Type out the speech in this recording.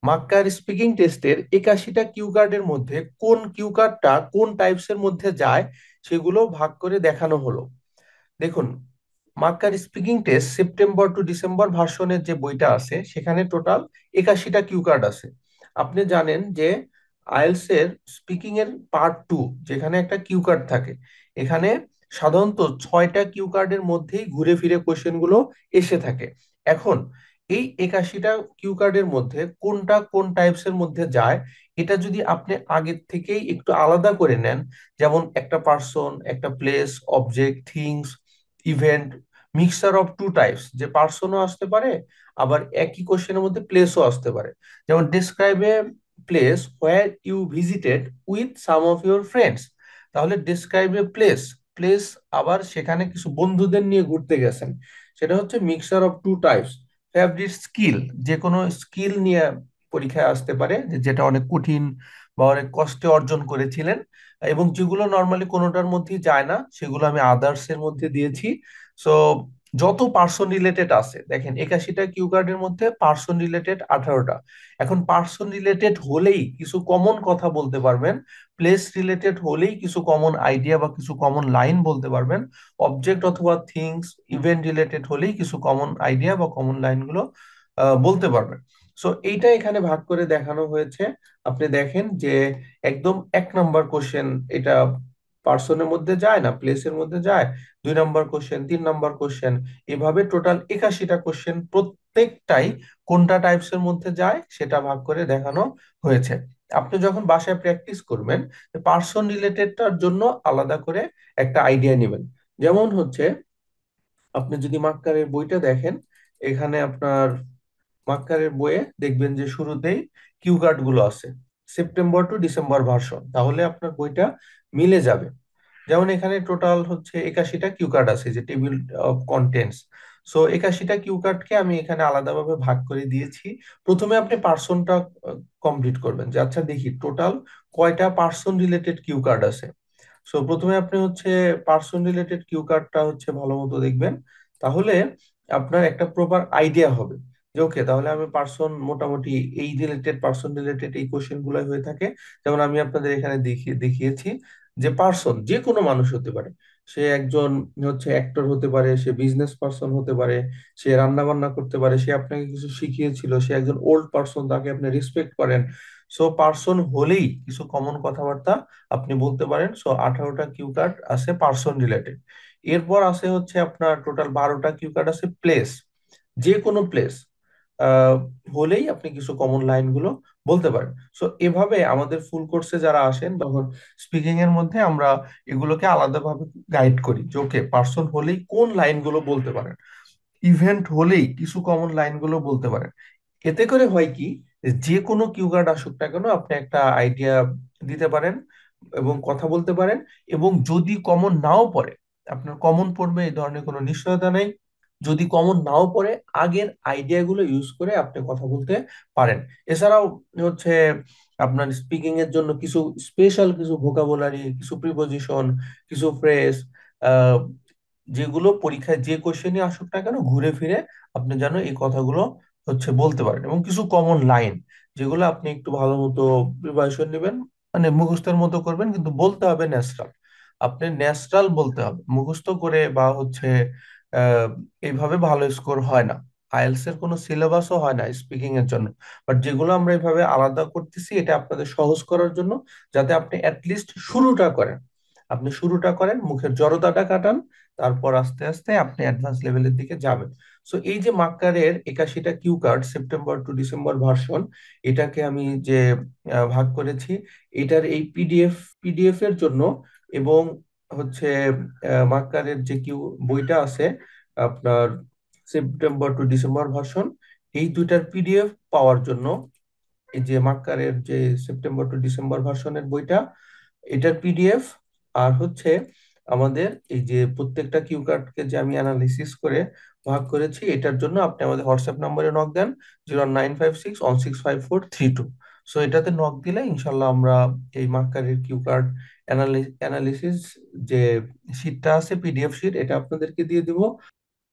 Makkar speaking টেস্টের 81টা Q কার্ডের মধ্যে কোন কিউ কার্ডটা কোন টাইপসের মধ্যে যায় সেগুলো ভাগ করে দেখানো হলো। দেখুন, Makkar speaking test September to December ভার্সনের যে বইটা আছে সেখানে টোটাল 81টা কিউ কার্ড আছে। আপনি জানেন যে আইএলস এর স্পিকিং এর পার্ট 2 যেখানে একটা কিউ কার্ড থাকে, এখানে সাধারণত 6টা কিউ কার্ডের মধ্যেই ঘুরে ফিরে কোশ্চেন গুলো এসে থাকে। এখন এই 81টা কিউ কার্ডের মধ্যে কোনটা কোন টাইপসের মধ্যে যায়, এটা যদি আপনি আগের থেকেই একটু আলাদা করে নেন, যেমন একটা পার্সন, একটা place, object, things, event, mixture of two types, যে পার্সনও আসতে পারে আবার একই কোশ্চেনের মধ্যে প্লেসও আসতে পারে। যেমন describe a place where you visited with some of your friends, তাহলে ডিসক্রাইব এ প্লেস, প্লেস আবার সেখানে কিছু বন্ধুদের নিয়ে ঘুরতে গেছেন, সেটা হচ্ছে mixture of two types. Favourite skill, যে কোনো স্কিল নিয়ে পরীক্ষায় আসতে পারে, যেটা অনেক কঠিন বা অনেক কষ্টে অর্জন করেছিলেন, এবং যেগুলো নর্মালি কোনোটার মধ্যেই যায় না সেগুলো আমি আদার্স এর মধ্যে দিয়েছি। সো যত পার্সন রিলেটেড আছে, দেখেন 81টা কিউ কার্ডের মধ্যে পার্সন রিলেটেড 18টা। এখন পার্সন রিলেটেড হলেই কিছু কমন কথা বলতে পারবেন, প্লেস রিলেটেড হলেই কিছু কমন আইডিয়া বা কিছু কমন লাইন বলতে পারবেন, অবজেক্ট অথবা থিংস, ইভেন্ট রিলেটেড হলেই কিছু কমন আইডিয়া বা কমন লাইনগুলো বলতে পারবেন। সো এইটা এখানে ভাগ করে দেখানো হয়েছে। আপনি দেখেন যে একদম 1 নাম্বার কোশ্চেন এটা পার্সনের মধ্যে যায় না প্লেসের মধ্যে যায়, 2 নাম্বার কোশ্চেন, 3 নাম্বার কোশ্চেন, এভাবে টোটাল 81টা কোশ্চেন প্রত্যেকটাই কোনটা টাইপসের মধ্যে যায় সেটা ভাগ করে দেখানো হয়েছে। আপনি যখন বাসায় প্র্যাকটিস করবেন, পার্সন রিলেটেডটার জন্য আলাদা করে একটা আইডিয়া নেবেন। যেমন হচ্ছে, আপনি যদি মাক্কারের বইটা দেখেন, এখানে আপনার মাক্কারের বইয়ে দেখবেন যে শুরুতেই কিউ কার্ড গুলো আছে, সেপ্টেম্বর টু ডিসেম্বর ভার্সন, তাহলে আপনার বইটা মিলে যাবে। যেমন এখানে টোটাল হচ্ছে 81টা কিউ কার্ড আছে, যে টেবিল অফ কন্টেন্টস। সো 81টা কিউ কার্ডকে আমি এখানে আলাদাভাবে ভাগ করে দিয়েছি। প্রথমে আপনি পার্সনটা কমপ্লিট করবেন, যে আচ্ছা দেখি টোটাল কয়টা পার্সন রিলেটেড কিউ কার্ড আছে। সো প্রথমে আপনি হচ্ছে পার্সন রিলেটেড কিউ কার্ডটা হচ্ছে ভালো মতো দেখবেন, তাহলে আপনার একটা প্রপার আইডিয়া হবে যে ওকে, তাহলে আমি পার্সন মোটামুটি এই রিলেটেড, পার্সন রিলেটেড এই কোশ্চেন গুলাই হয়ে থাকে। যেমন আমি আপনাদের এখানে দেখিয়েছি যে পার্সন যে কোনো মানুষ হতে পারে, সে একজন হচ্ছে অ্যাক্টর হতে পারে, সে বিজনেস পার্সন হতে পারে, সে রান্না বান্না করতে পারে, সে আপনাকে কিছু শিখিয়েছিল, সে একজন ওল্ড পার্সন, তাকে আপনি রেসপেক্ট করেন। সো পার্সন হলেই কিছু কমন কথাবার্তা আপনি বলতে পারেন। সো 18টা কিউ কার্ড আছে পার্সন রিলেটেড। এরপর আছে হচ্ছে আপনার টোটাল 12টা কিউ কার্ড আছে প্লেস, যে কোনো প্লেস আহ হলেই আপনি কিছু কমন লাইন গুলো বলতে পারেন। সো এভাবে আমাদের ফুল কোর্সে যারা আসেন তখন স্পিকিং এর মধ্যে আমরা এগুলোকে আলাদাভাবে গাইড করি, যে ওকে পার্সন হলেই কোন লাইনগুলো বলতে পারেন, ইভেন্ট হলেই কিছু কমন লাইনগুলো বলতে পারেন। এতে করে হয় কি, যে কোনো কিউকার্ড আসুক না কেন আপনি একটা আইডিয়া দিতে পারেন এবং কথা বলতে পারেন। এবং যদি কমন নাও পড়ে, আপনার কমন পড়বে এই ধরনের কোনো নিশ্চয়তা নেই, যদি কমন নাও পড়ে আগের আইডিয়াগুলো ইউজ করে আপনি কথা বলতে পারেন। এছাড়াও হচ্ছে আপনার স্পিকিং এর জন্য কিছু স্পেশাল কিছু ভোকাবুলারি, কিছু প্রিপোজিশন, কিছু ফ্রেজ, যেগুলো পরীক্ষায় যে কোশ্চেনই আসুক না কেন ঘুরে ফিরে আপনি যেন এই কথাগুলো হচ্ছে বলতে পারেন, এবং কিছু কমন লাইন যেগুলো আপনি একটু ভালো মতো প্রিপারেশন নেবেন, মানে মুখস্থের মতো করবেন, কিন্তু বলতে হবে ন্যাচারাল। আপনি ন্যাচারাল বলতে হবে, মুখস্থ করে বা হচ্ছে আহ এইভাবে ভালো স্কোর হয় না। আইএলটিএস এর কোনো সিলেবাসও হয় না স্পিকিং এর জন্য। বাট যেগুলো আমরা এইভাবে আলাদা করতেছি, এটা আপনাদের সহজ করার জন্য, যাতে আপনি অ্যাটলিস্ট শুরুটা করেন। আপনি শুরুটা করেন, মুখের জড়তাটা কাটান, তারপর আস্তে আস্তে আপনি অ্যাডভান্স লেভেলের দিকে যাবেন। সো এই যে মাক্কারের 81টা cue card September to December version, এটাকে আমি যে ভাগ করেছি, এটার এই পিডিএফ এর জন্য, এবং হচ্ছে মাক্কারের যে কিউ বইটা আছে আপনার সেপ্টেম্বর টু ডিসেম্বর ভার্সন, এই দুইটার পিডিএফ পাওয়ার জন্য, এই যে মাক্কারের যে সেপ্টেম্বর টু ডিসেম্বর ভার্সনের বইটা, এটার পিডিএফ, আর হচ্ছে আমাদের এই যে প্রত্যেকটা কিউ কার্ডকে যে আমি অ্যানালিসিস করে ভাগ করেছি, এটার জন্য আপনি আমাদের হোয়াটসঅ্যাপ নম্বরে নক দেন, 0956165432। সো এটাতে নক দিলে ইনশাল্লাহ আমরা এই মার্কারের কিউ কার্ড অ্যানালিসিস যে শীটটা আছে, পিডিএফ শীট, এটা আপনাদেরকে দিয়ে দিব।